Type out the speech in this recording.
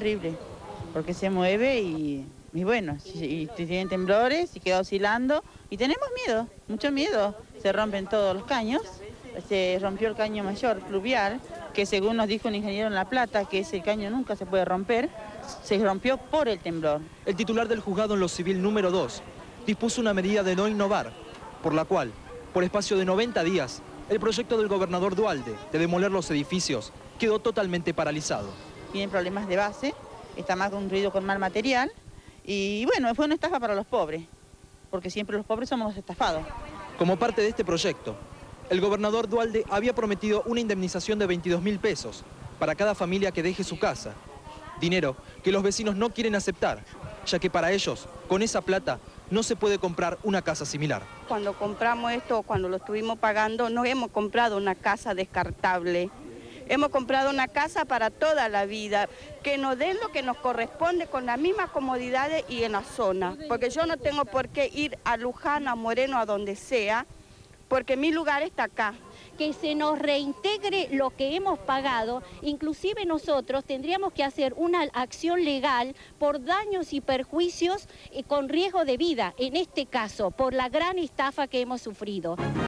terrible, porque se mueve y bueno, y tienen temblores y queda oscilando y tenemos miedo, mucho miedo. Se rompen todos los caños, se rompió el caño mayor fluvial, que según nos dijo un ingeniero en La Plata, que ese caño nunca se puede romper, se rompió por el temblor. El titular del juzgado en lo civil número 2 dispuso una medida de no innovar, por la cual, por espacio de 90 días, el proyecto del gobernador Duhalde de demoler los edificios quedó totalmente paralizado. Tienen problemas de base, está más construido con mal material y bueno, fue una estafa para los pobres, porque siempre los pobres somos los estafados. Como parte de este proyecto, el gobernador Duhalde había prometido una indemnización de 22.000 pesos para cada familia que deje su casa. Dinero que los vecinos no quieren aceptar, ya que para ellos, con esa plata, no se puede comprar una casa similar. Cuando compramos esto, cuando lo estuvimos pagando, no hemos comprado una casa descartable. Hemos comprado una casa para toda la vida, que nos den lo que nos corresponde con las mismas comodidades y en la zona. Porque yo no tengo por qué ir a Luján, a Moreno, a donde sea, porque mi lugar está acá. Que se nos reintegre lo que hemos pagado, inclusive nosotros tendríamos que hacer una acción legal por daños y perjuicios con riesgo de vida, en este caso, por la gran estafa que hemos sufrido.